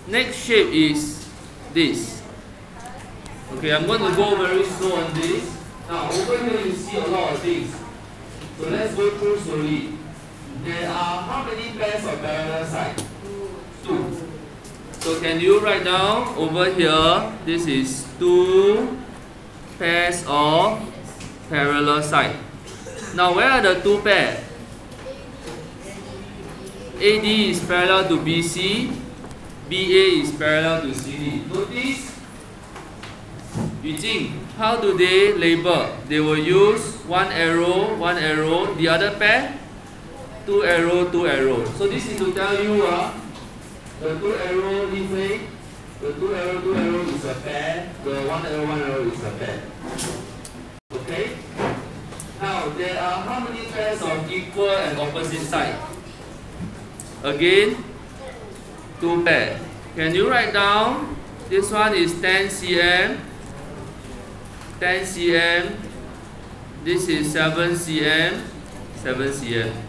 Next shape is this. Okay, I'm going to go very slow on this. Now over here you see a lot of things. So let's go through slowly. There are how many pairs of parallel sides? 2. So can you write down over here, this is 2 pairs of parallel sides. Now where are the 2 pairs? AD is parallel to BC, BA is parallel to CD. Notice, Yujing, how do they label? They will use 1 arrow, 1 arrow, the other pair, 2 arrow, 2 arrow. So this is to tell you the 2 arrow this way, the 2 arrow, 2 arrow is a pair, the 1 arrow, 1 arrow is a pair. Okay? Now there are how many pairs of equal and opposite sides? Again, 2 pairs. Can you write down? This one is 10 cm, 10 cm. This is 7 cm, 7 cm.